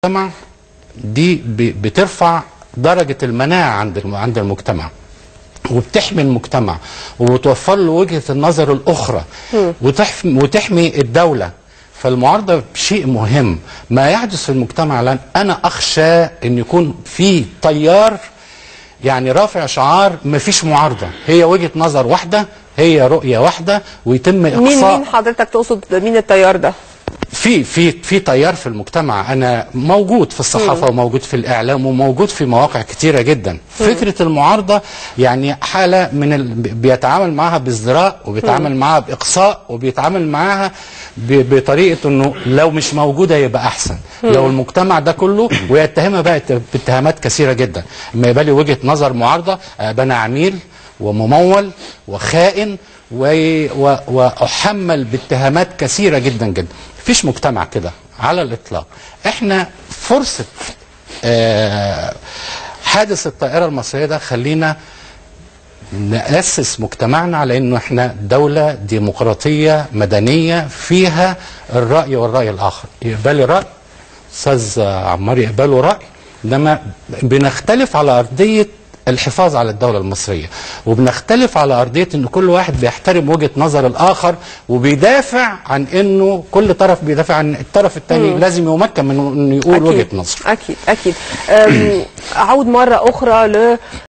المجتمع دي بترفع درجة المناعة عند المجتمع، وبتحمي المجتمع وبتوفر له وجهة النظر الأخرى، وتحمي الدولة. فالمعارضة شيء مهم. ما يحدث في المجتمع الآن أنا أخشى أن يكون في تيار يعني رافع شعار ما فيش معارضة، هي وجهة نظر واحدة، هي رؤية واحدة، ويتم إقصاء. مين حضرتك تقصد؟ مين التيار ده؟ في تيار في المجتمع. انا موجود في الصحافه وموجود في الاعلام وموجود في مواقع كتيره جدا. فكره المعارضه يعني حاله من بيتعامل معها بازدراء، وبيتعامل معها باقصاء، وبيتعامل معها بطريقه انه لو مش موجوده يبقى احسن. لو المجتمع ده كله، ويتهمها بقى باتهامات كثيره جدا. اما يبقى لي وجهه نظر معارضه انا عميل وممول وخائن واحمل باتهامات كثيره جدا جدا. مفيش مجتمع كده على الاطلاق. احنا فرصه حادث الطائره المصريه ده خلينا نأسس مجتمعنا على انه احنا دوله ديمقراطيه مدنيه فيها الراي والراي الاخر. يقبل راي استاذ عمار، يقبلوا راي، انما بنختلف على ارضيه الحفاظ على الدولة المصرية، وبنختلف على أرضية أن كل واحد بيحترم وجهة نظر الآخر، وبيدافع عن أنه كل طرف بيدافع عن الطرف الثاني لازم يمكن من أنه يقول وجهة نظر. أكيد أكيد. أعود مرة أخرى